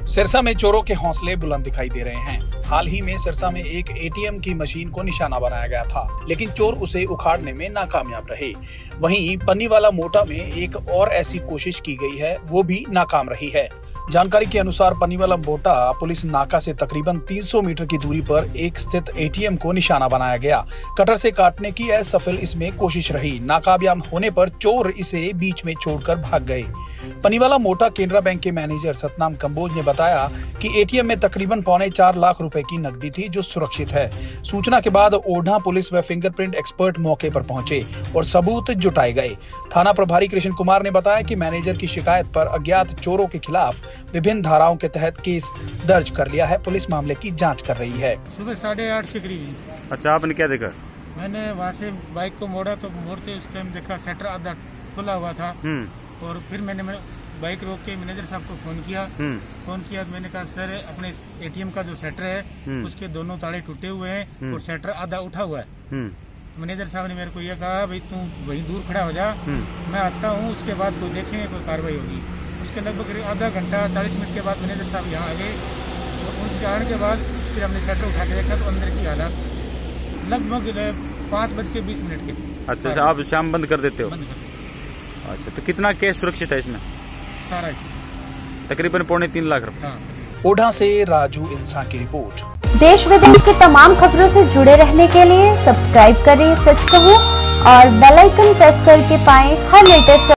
सिरसा में चोरों के हौसले बुलंद दिखाई दे रहे हैं। हाल ही में सिरसा में एक एटीएम की मशीन को निशाना बनाया गया था, लेकिन चोर उसे उखाड़ने में नाकामयाब रहे। वहीं पन्नीवाला मोटा में एक और ऐसी कोशिश की गई है, वो भी नाकाम रही है। जानकारी के अनुसार पन्नीवाला मोटा पुलिस नाका से तकरीबन 300 मीटर की दूरी पर एक स्थित एटीएम को निशाना बनाया गया। कटर से काटने की असफल इसमें कोशिश रही। नाकामयाब होने पर चोर इसे बीच में छोड़कर भाग गए। पन्नीवाला मोटा केनरा बैंक के मैनेजर सतनाम कंबोज ने बताया कि एटीएम में तकरीबन 4.25 लाख रुपए की नकदी थी, जो सुरक्षित है। सूचना के बाद ओढ़ा पुलिस व फिंगरप्रिंट एक्सपर्ट मौके पर पहुंचे और सबूत जुटाए गए। थाना प्रभारी कृष्ण कुमार ने बताया कि मैनेजर की शिकायत पर अज्ञात चोरों के खिलाफ विभिन्न धाराओं के तहत केस दर्ज कर लिया है। पुलिस मामले की जाँच कर रही है। सुबह 8:30 के करीब। अच्छा, आपने क्या देखा? मैंने वहाँ से बाइक को मोड़ा तो मोड़ते उस टाइम देखा शटर आधा खुला हुआ था और फिर मैंने बाइक रोक के मैनेजर साहब को फोन किया तो मैंने कहा सर अपने एटीएम का जो शटर है उसके दोनों ताले टूटे हुए हैं और शटर आधा उठा हुआ है। तो मैनेजर साहब ने मेरे को यह कहा भाई तू वहीं दूर खड़ा हो जा, मैं आता हूँ, उसके बाद कोई देखेंगे कोई कार्रवाई होगी। उसके लगभग आधा घंटा 40 मिनट के बाद मैनेजर साहब यहाँ आ गए और उनके आने के बाद फिर हमने शटर उठा के देखा तो अंदर की हालत लगभग 5:20 के। अच्छा, आप शाम बंद कर देते हो? अच्छा, तो कितना कैश सुरक्षित है इसमें? सारा तकरीबन 3.25 लाख रुपए। ओढ़ा से राजू इंसान की रिपोर्ट। देश विदेश की तमाम खबरों से जुड़े रहने के लिए सब्सक्राइब करें सच कहूं और बेल आइकन प्रेस करके पाएं हर लेटेस्ट